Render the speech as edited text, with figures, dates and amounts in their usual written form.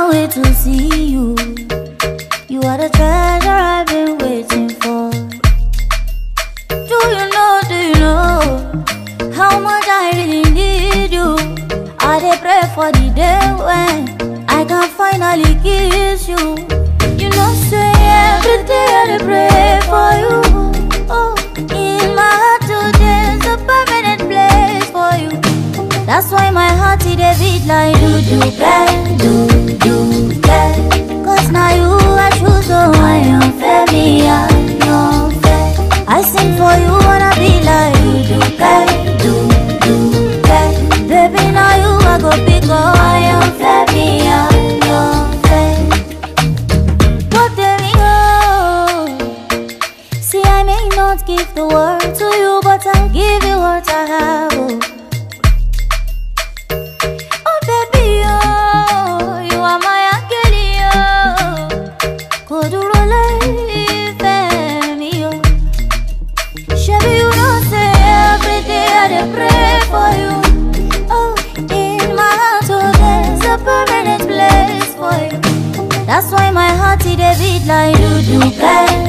wait to see you. You are the treasure I've been waiting for. Do you know how much I really need you? I dey pray for the day when I can finally kiss you. You know, say every day I dey pray for you. Oh, in my heart today's a permanent place for you. That's why my heart it dey beat like do-do-do-do-do. Cause now you I choose, so I am fair, me I am fair. I sing for you, wanna be like do-do-do-do. Baby, now you I go pick up, I am fair, me I am fair. But there we go. See, I may not give the world to you, but I'll give you what I have. Oh baby, oh, you are my angel, oh. Kodurole, me, oh. Shabby, you know, say every day I dey pray for you. Oh, in my heart, oh, there's a permanent place for you. That's why my heart it dey beat like do-do.